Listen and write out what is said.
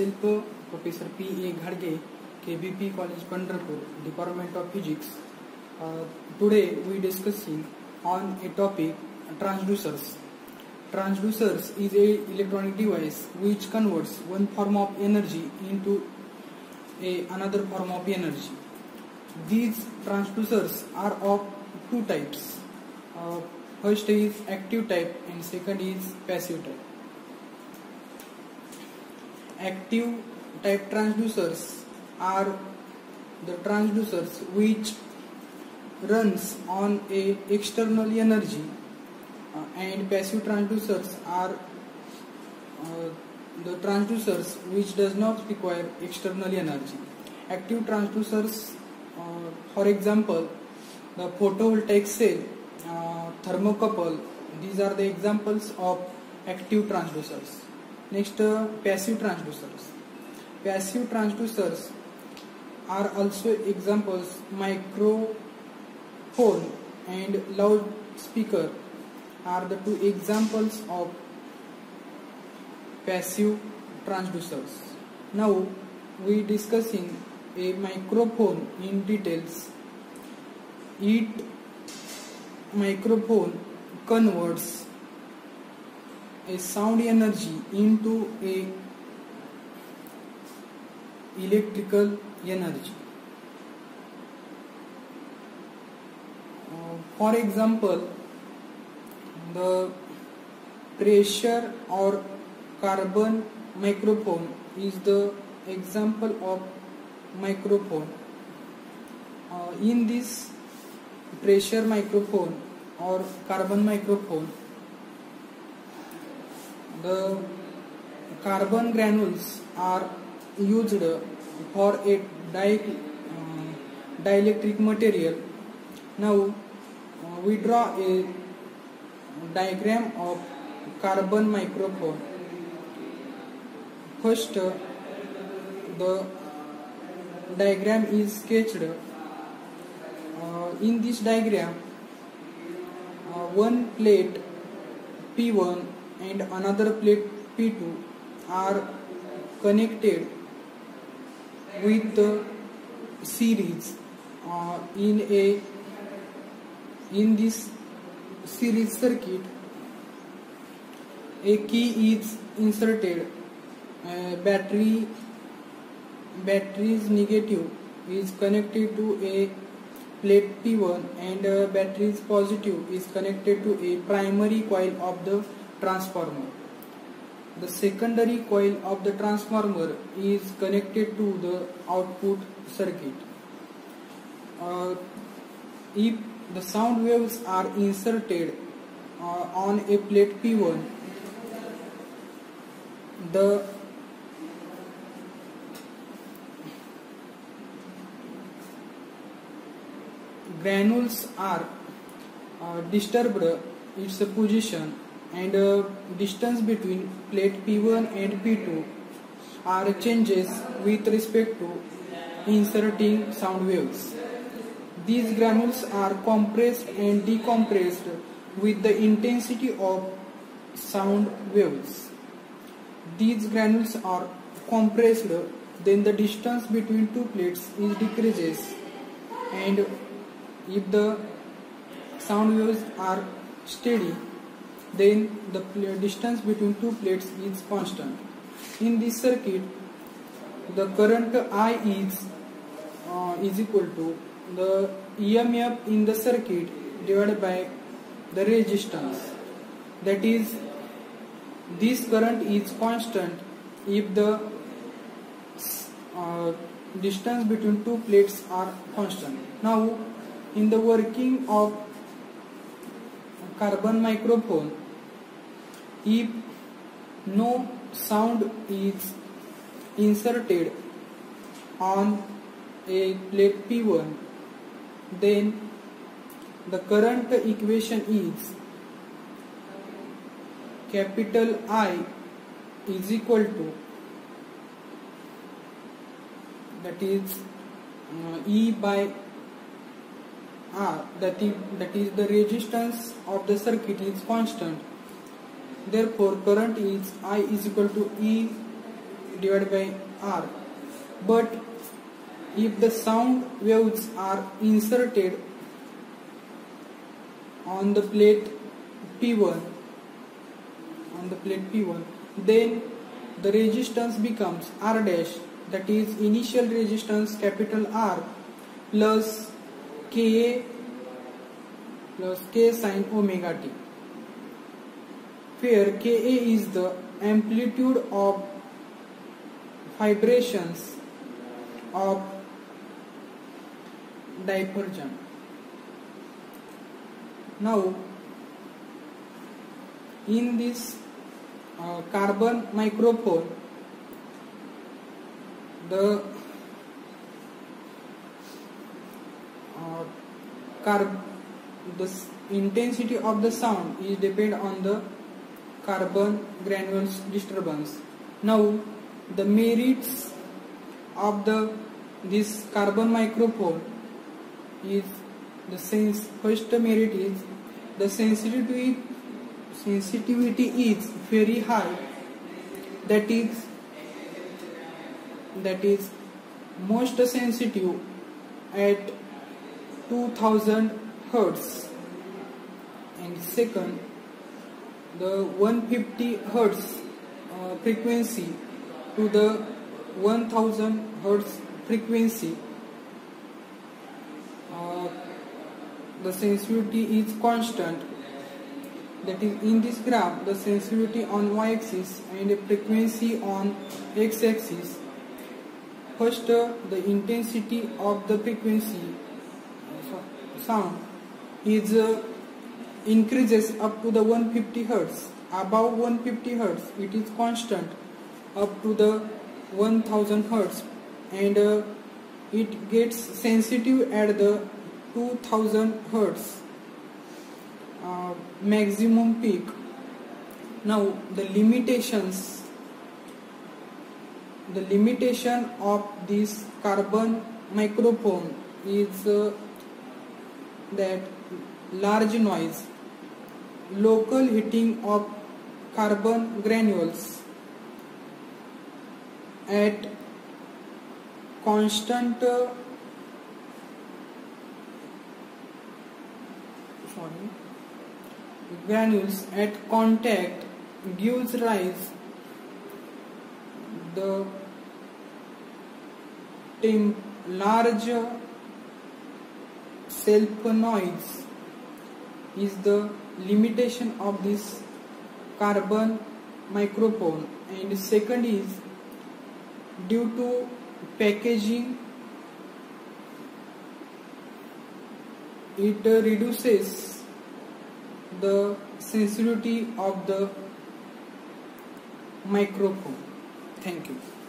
Myself, Professor P.A. Ghadge, KBP College Pandharpur, Department of Physics. Today we discussing on a topic transducers. Transducers is a electronic device which converts one form of energy into another form of energy. These transducers are of two types. First is active type and second is passive type. Active type transducers are the transducers which runs on a external energy, and passive transducers are the transducers which does not require external energy. Active transducers, for example, the photovoltaic cell, thermocouple, these are the examples of active transducers. Next, passive transducers. Passive transducers are also examples. Microphone and loudspeaker are the two examples of passive transducers. Now we discussing a microphone in details. Microphone converts a sound energy into a electrical energy. For example, the pressure or carbon microphone is the example of microphone. In this pressure microphone or carbon microphone, the carbon granules are used for a dielectric material. Now we draw a diagram of carbon microphone. First, the diagram is sketched. In this diagram, one plate P1 and another plate P2 are connected with the series. In this series circuit, a key is inserted. Battery's negative is connected to a plate P1 and battery's positive is connected to a primary coil of the transformer. The secondary coil of the transformer is connected to the output circuit. If the sound waves are inserted on a plate P1, the granules are disturbed its position, and distance between plate P1 and P2 are changes with respect to inserting sound waves. These granules are compressed and decompressed with the intensity of sound waves. These granules are compressed, then the distance between two plates is decreases, and if the sound waves are steady, then the distance between two plates is constant. In this circuit, the current I is equal to the EMF in the circuit divided by the resistance. That is, this current is constant if the distance between two plates are constant. Now, in the working of carbon microphone, if no sound is inserted on a plate P1, then the current equation is capital I is equal to, that is E by R, that is the resistance of the circuit is constant. Therefore, current is I is equal to E divided by R. But if the sound waves are inserted on the plate P1, then the resistance becomes R dash, that is initial resistance capital R plus Ka plus K sin omega t, where Ka is the amplitude of vibrations of divergence. Now, in this carbon microphone, the intensity of the sound is depend on the carbon granules disturbance. Now, the merits of this carbon microphone is first merit is the sensitivity is very high, that is most sensitive at 2000 Hz, and second, the 150 Hz frequency to the 1000 Hz frequency, the sensitivity is constant. That is, in this graph, the sensitivity on y-axis and the frequency on x-axis. First, the intensity of the frequency sound is increases up to the 150 Hz. Above 150 Hz, it is constant up to the 1000 Hz, and it gets sensitive at the 2000 Hz maximum peak. Now, the limitation of this carbon microphone is that large noise, local heating of carbon granules at constant granules at contact gives rise the large self noise is the limitation of this carbon microphone. And second is due to packaging, it reduces the sensitivity of the microphone. Thank you.